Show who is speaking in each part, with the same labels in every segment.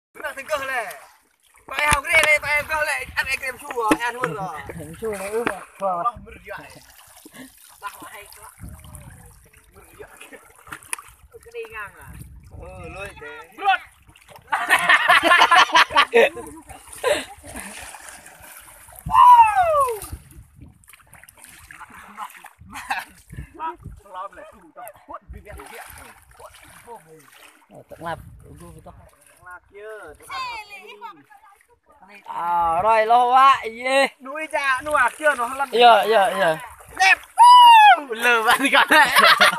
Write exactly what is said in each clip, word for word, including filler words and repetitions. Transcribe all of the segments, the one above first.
Speaker 1: Nó từng cơ này. Phải học cái này phải cơ lại ăn cái kem chua ăn luôn rồi.
Speaker 2: Chua nó ướp à. Vâng.
Speaker 1: Mưa dại. Bác mà hay quá. Mưa dại. Cái đi ngang à. Ừ lôi thế. Luôn.
Speaker 2: Tận lạp
Speaker 1: à
Speaker 2: à rồi lo quá gì
Speaker 1: nuôi cha nuôi à chưa nó lăn
Speaker 2: giờ giờ giờ
Speaker 1: đẹp lờ bạn cả đấy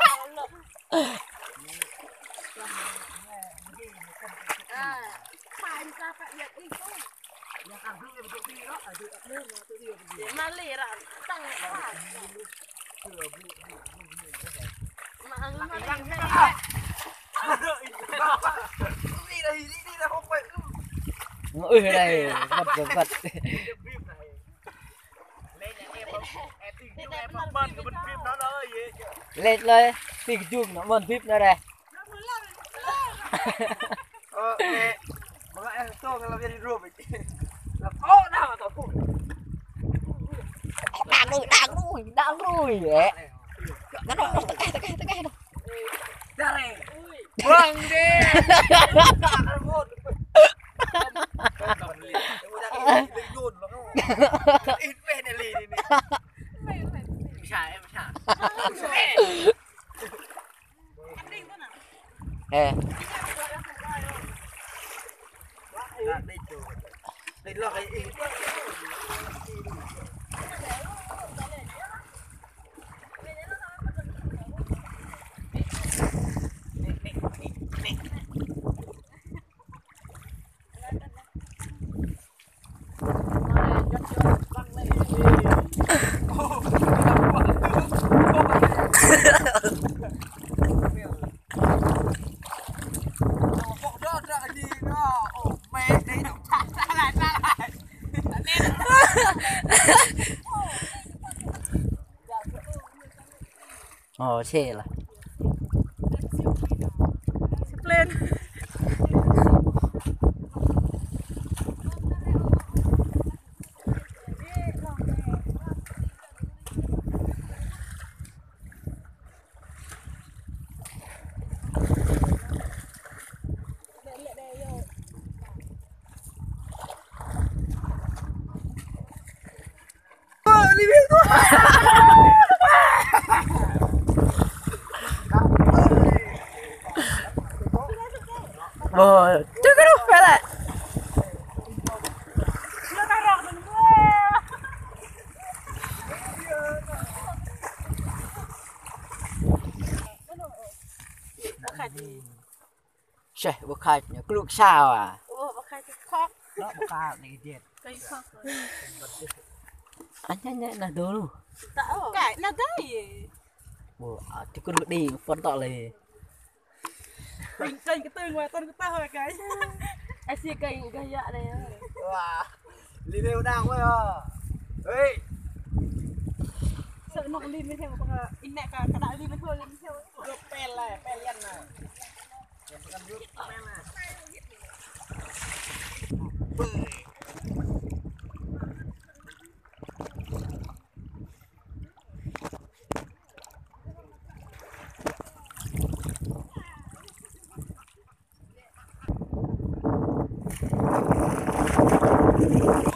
Speaker 3: mà lì ra tăng quá mà ăn mà ăn
Speaker 1: đi đây đi đi là không phải
Speaker 2: ui này vật vật vật lên lên thì chuông nó mơn phíp nữa đây
Speaker 1: ờ mà lại tôi là viên rùa vậy là ô nào mà tao phụ
Speaker 2: đang rồi đang rồi đang rồi vậy cái đó cái cái cái đó
Speaker 1: ra đây vâng đi một ít về này lì đi xả em xả
Speaker 2: ê
Speaker 1: đây đây là cái
Speaker 2: ồ xe là
Speaker 3: lên
Speaker 2: ờ chứ cái đó phải là trời bố khai nhá cứ lúc sao à
Speaker 3: ô bác khai khóc
Speaker 2: đó bố khai này cái
Speaker 3: cây khóc
Speaker 2: anh nhanh nhanh là đồ luôn
Speaker 3: cái là cái
Speaker 2: bố thì cứ đi phân tọ lề
Speaker 3: cây cái tư ngoài tân cái ta hồi cái ai xia cây cây dạ này
Speaker 1: wow đi theo đang quá à ê
Speaker 3: sợ nó đi với theo một in mẹ cả cả đại đi với thôi đi theo
Speaker 1: được pen này pen lên này pen con rút pen này Thank you.